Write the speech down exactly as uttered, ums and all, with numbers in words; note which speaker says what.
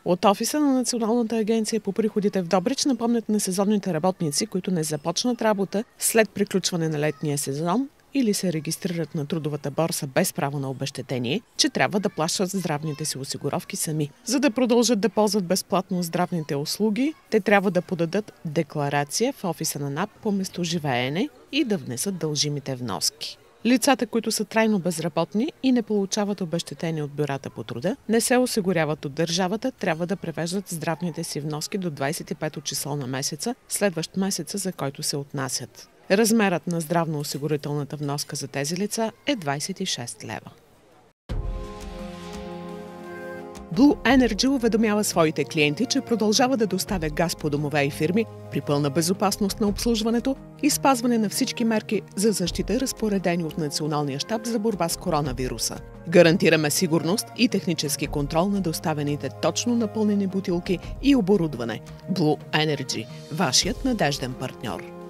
Speaker 1: От офиса на Националната агенция по приходите в Добрич напомнят на сезонните работници, които не започнат работа след приключване на летния сезон или се регистрират на трудовата борса без право на обезщетение, че трябва да плащат здравните си осигуровки сами. За да продължат да ползват безплатно здравните услуги, те трябва да подадат декларация в офиса на НАП по местоживеене и да внесат дължимите вноски. Лицата, които са трайно безработни и не получават обезщетение от бюрата по труда, не се осигуряват от държавата, трябва да превеждат здравните си вноски до двадесет и пето число на месеца, следващ месеца, за който се отнасят. Размерът на здравноосигурителната вноска за тези лица е двадесет и шест лева. Blue Energy уведомява своите клиенти, че продължава да доставя газ по домове и фирми при пълна безопасност на обслужването и спазване на всички мерки за защита, разпоредени от Националния щаб за борба с коронавируса. Гарантираме сигурност и технически контрол на доставените точно напълнени бутилки и оборудване. Blue Energy – вашият надежден партньор.